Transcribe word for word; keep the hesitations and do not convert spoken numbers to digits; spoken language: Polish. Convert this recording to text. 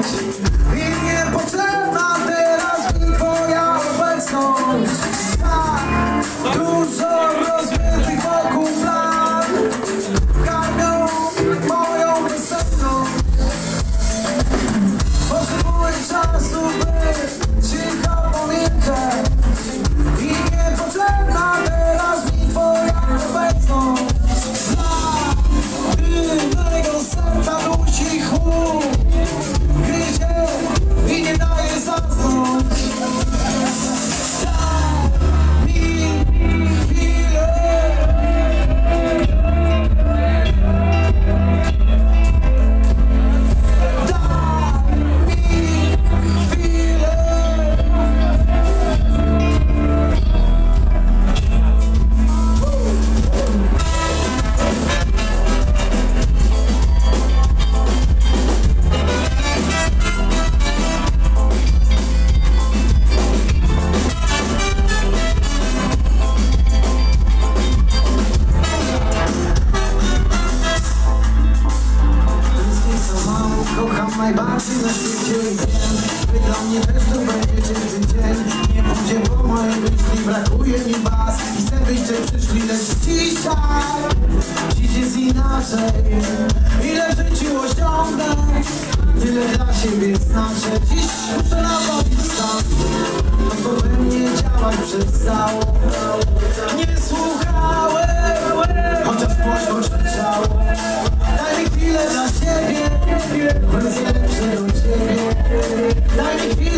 i niepotrzebna teraz mi twoja obecność. Tak dużo rozmytych wokół plan karmią moją bezsenność. Potrzebuję czasu, by cicho pomilczeć i niepotrzebna teraz mi twoja obecność. Innego serca dusi chłód, gryzie i nie daje zasnąć. Daj mi chwilę. Daj mi chwilę. Kocham najbardziej na świecie i wiem, by dla mnie też to będzie ciężki dzień. Nie pójdzie po mojej myśli, brakuje mi was i chcę byście przyszli, lecz dzisiaj dziś jest inaczej. Ile w życiu osiągnę, tyle dla siebie znaczę. Dziś muszę naprawić stan, to co we mnie działać przestało. Nie słuchałem, chociaż poszło krzyczało. Daj mi chwilę dla siebie, wersję lepsze do ciebie. Daj mi chwilę.